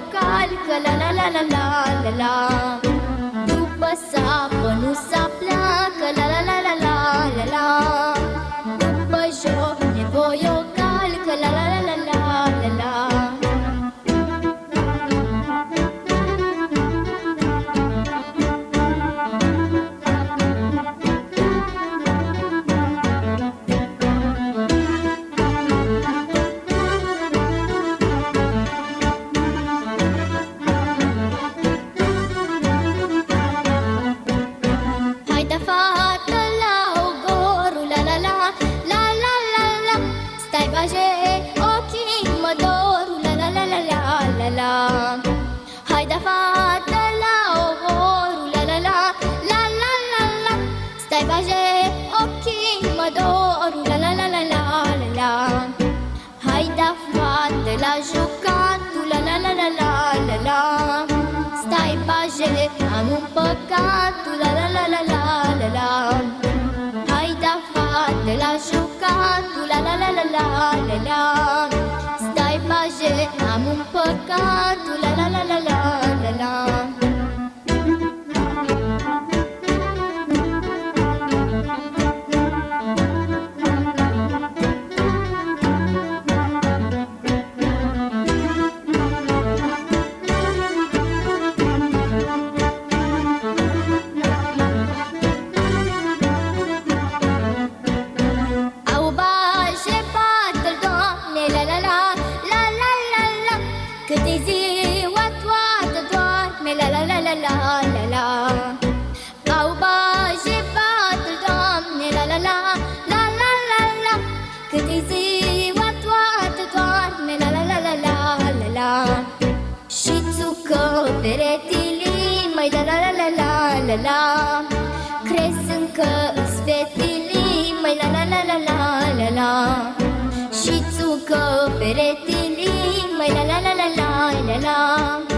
calcă, la la la la la la la. După sapă nu s-apleacă, la la la la la la la. După joc nevoie o calcă, la la la la la la la. Haide fată la ogorul, la la la la la la la. Stai bage, ochii mă dorul, la la la la la la la. Haide fată la jucatul, la la la la la la la. Stai bage, am un păcatul, la la la la la la la. Haide fată la jucatul, la la la la la la la. Stai bage, am un păcatul, la la la la la la la. Cât-i ziua toată doarme, la la la la la la la. Au baje patul, Doamne, la la la la la la la. Cât-i ziua toată doarme, la la la la la la la. Și țucă peretilii, măi, la la la la la la la. Crezi încă-s fetilii, măi, la la la la la la la. Și țucă peretilii, măi, la la la la la la la.